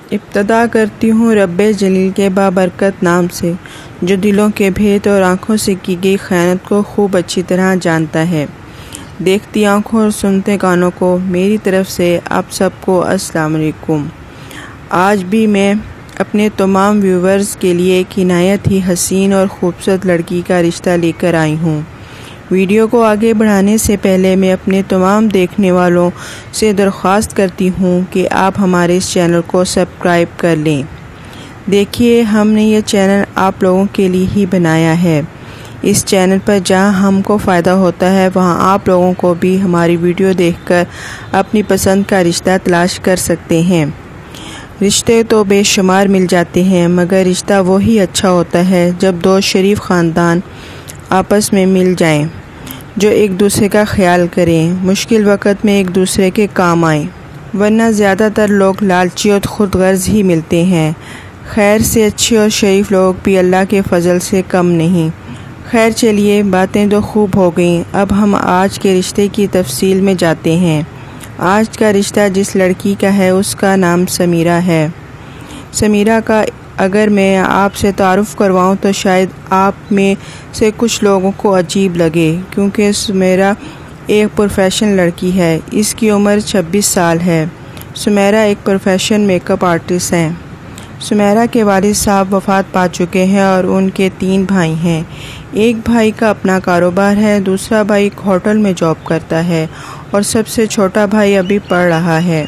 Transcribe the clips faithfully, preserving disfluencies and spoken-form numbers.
ابتدا کرتی ہوں رب جلیل کے بابرکت نام سے، جو دلوں کے بھید اور آنکھوں سے کی گئی خیانت کو خوب اچھی طرح جانتا ہے۔ دیکھتی آنکھوں اور سنتے کانوں کو میری طرف سے آپ سب کو السلام علیکم۔ آج بھی میں اپنے تمام ویورز کے لیے ایک نہایت ہی حسین اور خوبصورت لڑکی کا رشتہ لے کر آئی ہوں۔ ویڈیو کو آگے بڑھانے سے پہلے میں اپنے تمام دیکھنے والوں سے درخواست کرتی ہوں کہ آپ ہمارے اس چینل کو سبسکرائب کر لیں۔ دیکھیے، ہم نے یہ چینل آپ لوگوں کے لیے ہی بنایا ہے۔ اس چینل پر جہاں ہم کو فائدہ ہوتا ہے، وہاں آپ لوگوں کو بھی ہماری ویڈیو دیکھ کر اپنی پسند کا رشتہ تلاش کر سکتے ہیں۔ رشتے تو بے شمار مل جاتے ہیں، مگر رشتہ وہی اچھا ہوتا ہے جب دو شریف خاندان آپس میں مل جائیں، جو ایک دوسرے کا خیال کریں، مشکل وقت میں ایک دوسرے کے کام آئیں، ورنہ زیادہ تر لوگ لالچی اور خود غرض ہی ملتے ہیں۔ خیر سے اچھے اور شریف لوگ بھی اللہ کے فضل سے کم نہیں۔ خیر چلیے، باتیں تو خوب ہو گئیں، اب ہم آج کے رشتے کی تفصیل میں جاتے ہیں۔ آج کا رشتہ جس لڑکی کا ہے، اس کا نام سمیرہ ہے۔ سمیرہ کا اگر میں آپ سے تعارف کرواؤں تو شاید آپ میں سے کچھ لوگوں کو عجیب لگے، کیونکہ سمیرہ ایک پروفیشنل لڑکی ہے۔ اس کی عمر چھبیس سال ہے۔ سمیرہ ایک پروفیشنل میک اپ آرٹسٹ ہیں۔ سمیرہ کے والد صاحب وفات پا چکے ہیں اور ان کے تین بھائی ہیں۔ ایک بھائی کا اپنا کاروبار ہے، دوسرا بھائی ایک ہوٹل میں جاب کرتا ہے اور سب سے چھوٹا بھائی ابھی پڑھ رہا ہے۔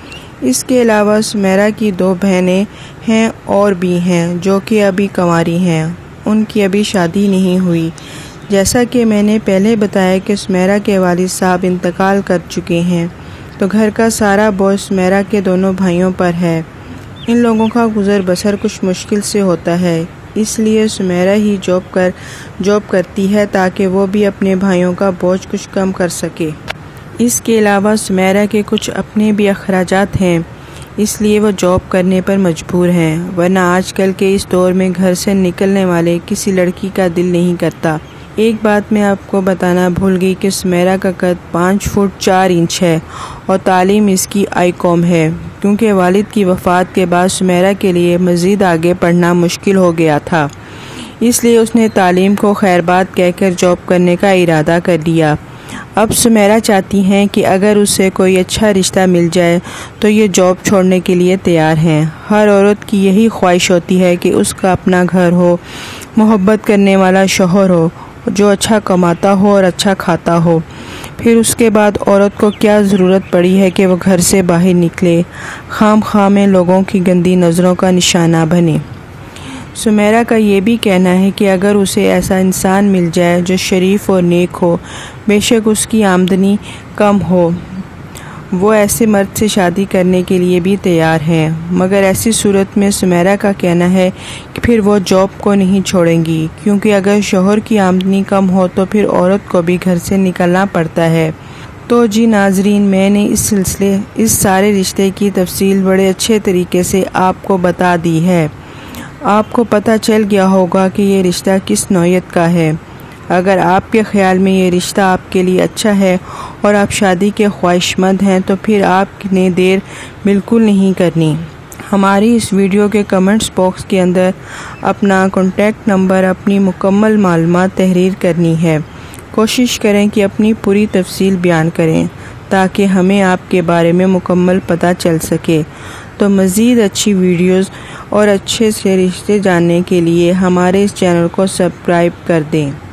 اس کے علاوہ سمیرہ کی دو بہنیں ہیں اور بھی ہیں جو کہ ابھی کنواری ہیں، ان کی ابھی شادی نہیں ہوئی۔ جیسا کہ میں نے پہلے بتایا کہ سمیرہ کے والد صاحب انتقال کر چکے ہیں، تو گھر کا سارا بوجھ سمیرہ کے دونوں بھائیوں پر ہے۔ ان لوگوں کا گزر بسر کچھ مشکل سے ہوتا ہے، اس لیے سمیرہ ہی جاب کر جاب کرتی ہے تاکہ وہ بھی اپنے بھائیوں کا بوجھ کچھ کم کر سکے۔ اس کے علاوہ سمیرہ کے کچھ اپنے بھی اخراجات ہیں، اس لیے وہ جاب کرنے پر مجبور ہیں، ورنہ آج کل کے اس دور میں گھر سے نکلنے والے کسی لڑکی کا دل نہیں کرتا۔ ایک بات میں آپ کو بتانا بھول گئی کہ سمیرہ کا قد پانچ فٹ چار انچ ہے اور تعلیم اس کی آئی کام ہے، کیونکہ والد کی وفات کے بعد سمیرہ کے لیے مزید آگے پڑھنا مشکل ہو گیا تھا، اس لیے اس نے تعلیم کو خیر بات کہہ کر جاب کرنے کا ارادہ کر لیا۔ اب سمیرہ چاہتی ہیں کہ اگر اسے کوئی اچھا رشتہ مل جائے تو یہ جاب چھوڑنے کے لیے تیار ہیں۔ ہر عورت کی یہی خواہش ہوتی ہے کہ اس کا اپنا گھر ہو، محبت کرنے والا شوہر ہو، جو اچھا کماتا ہو اور اچھا کھاتا ہو۔ پھر اس کے بعد عورت کو کیا ضرورت پڑی ہے کہ وہ گھر سے باہر نکلے، خام خواہ میں لوگوں کی گندی نظروں کا نشانہ بنے۔ سمیرہ کا یہ بھی کہنا ہے کہ اگر اسے ایسا انسان مل جائے جو شریف اور نیک ہو، بے شک اس کی آمدنی کم ہو، وہ ایسے مرد سے شادی کرنے کے لیے بھی تیار ہیں، مگر ایسی صورت میں سمیرہ کا کہنا ہے کہ پھر وہ جاب کو نہیں چھوڑیں گی، کیونکہ اگر شوہر کی آمدنی کم ہو تو پھر عورت کو بھی گھر سے نکلنا پڑتا ہے۔ تو جی ناظرین، میں نے اس سلسلے اس سارے رشتے کی تفصیل بڑے اچھے طریقے سے آپ کو بتا دی ہے۔ آپ کو پتہ چل گیا ہوگا کہ یہ رشتہ کس نوعیت کا ہے۔ اگر آپ کے خیال میں یہ رشتہ آپ کے لیے اچھا ہے اور آپ شادی کے خواہش مند ہیں، تو پھر آپ نے دیر بالکل نہیں کرنی۔ ہماری اس ویڈیو کے کمنٹس باکس کے اندر اپنا کانٹیکٹ نمبر، اپنی مکمل معلومات تحریر کرنی ہے۔ کوشش کریں کہ اپنی پوری تفصیل بیان کریں تاکہ ہمیں آپ کے بارے میں مکمل پتہ چل سکے۔ تو مزید اچھی ویڈیوز اور اچھے سے رشتے جاننے کے لیے ہمارے اس چینل کو سبسکرائب کر دیں۔